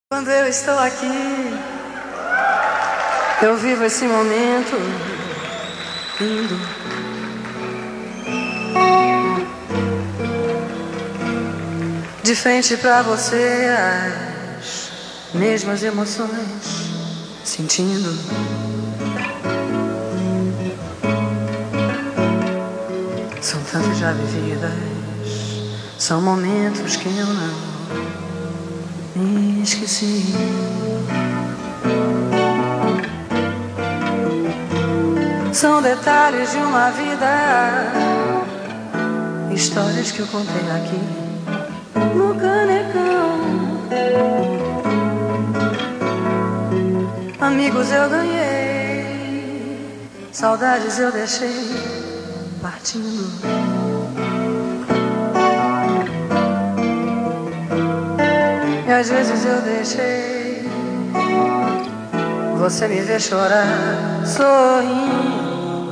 Quando eu estou aqui, eu vivo esse momento lindo. De frente pra você, as mesmas emoções sentindo. São tantas já vividas, são momentos que eu não me esqueci. São detalhes de uma vida, histórias que eu contei aqui no canecão. Amigos eu ganhei, saudades eu deixei partindo. E às vezes eu deixei você me ver chorar, sorrindo.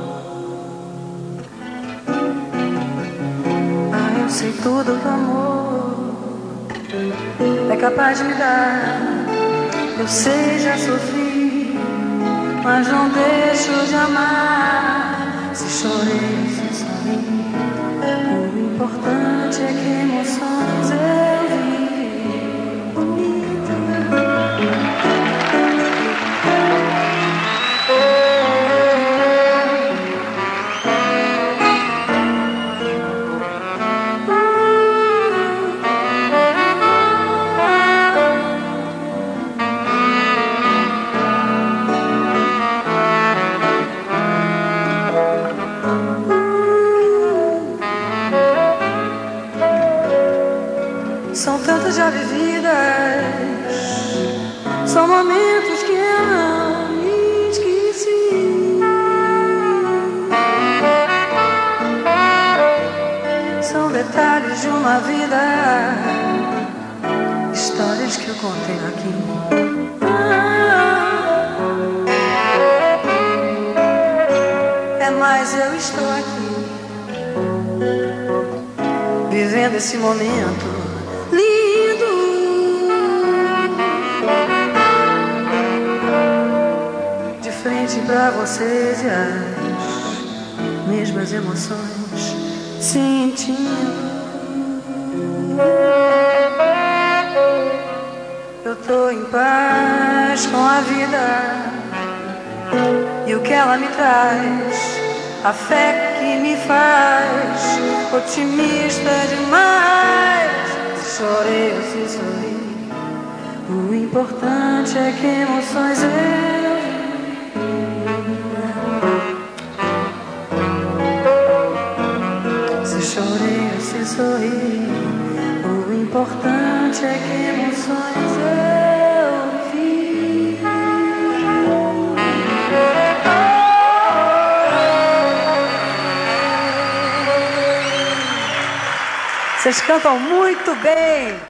Ah, eu sei tudo que o amor é capaz de me dar. Eu sei, já sofri, mas não deixo de amar. Se chorei, se sorri, o importante é que emoções eu vi. São tantas já vividas, são momentos que eu não me esqueci. São detalhes de uma vida, histórias que eu contei aqui. É mais, eu estou aqui, vivendo esse momento lindo. De frente pra vocês e as mesmas emoções sentindo. Eu tô em paz com a vida e o que ela me traz, a fé que me faz otimista demais. Se chorei ou se sorri, o importante é que emoções eu vi. Se chorei ou se sorri, o importante é que emoções eu vi. Vocês cantam muito bem.